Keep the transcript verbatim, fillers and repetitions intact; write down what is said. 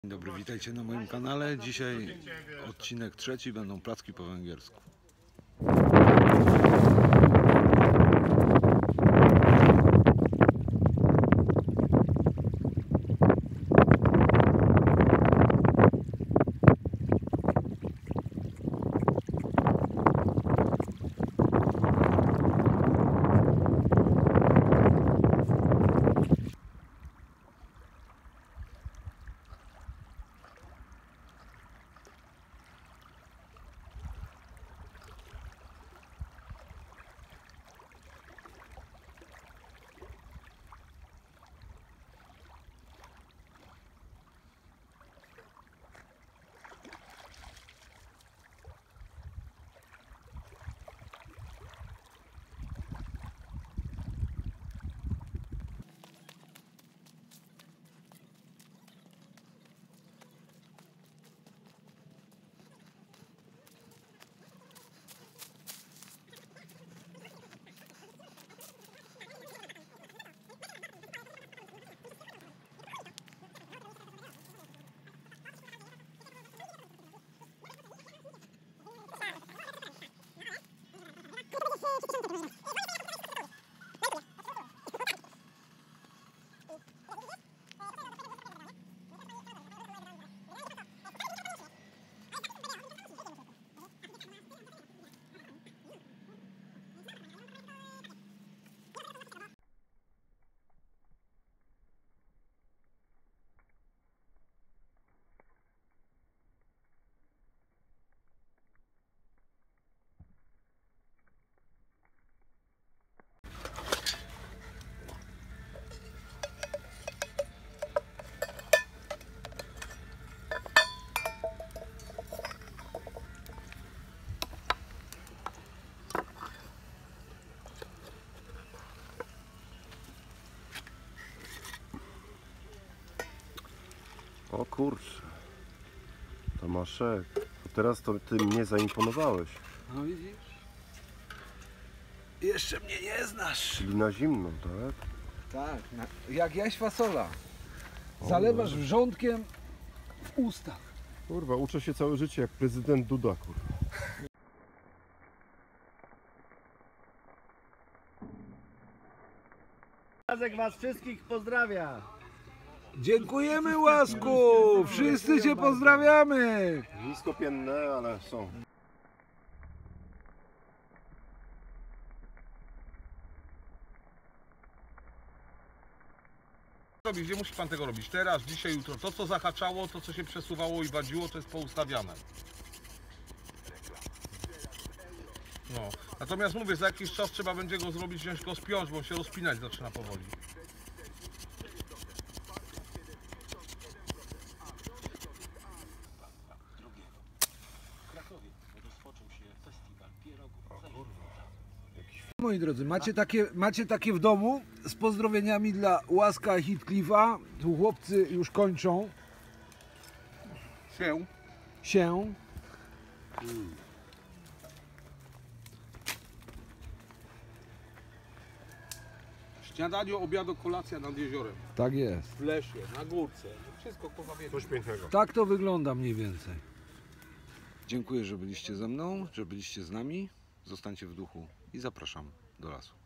Dzień dobry, witajcie na moim kanale. Dzisiaj odcinek trzeci, będą placki po węgiersku. O kurczę, Tomaszek, to teraz to ty mnie zaimponowałeś. No widzisz? Jeszcze mnie nie znasz. Czyli na zimno, tak? Tak, na, jak jaś fasola. Zalewasz wrzątkiem w ustach. Kurwa, uczę się całe życie jak prezydent Duda, kurwa. Jacek was wszystkich pozdrawia. Dziękujemy, Łasku! Wszyscy cię pozdrawiamy! Niskopienne, ale są. Robić, nie musi pan tego robić teraz, dzisiaj, jutro. To co zahaczało, to co się przesuwało i wadziło, to jest poustawiane. No. Natomiast mówię, za jakiś czas trzeba będzie go zrobić, wziąć go spiąć, bo on się rozpinać zaczyna powoli. Moi drodzy, macie takie, macie takie w domu z pozdrowieniami dla Łaska i Heathcliffa. Tu chłopcy już kończą Się. się. Śniadanie, obiad, kolacja nad jeziorem. Tak jest. W lesie, na górce. Wszystko poza wiedzą. Coś pięknego. Tak to wygląda mniej więcej. Dziękuję, że byliście ze mną, że byliście z nami. Zostańcie w duchu i zapraszam do lasu.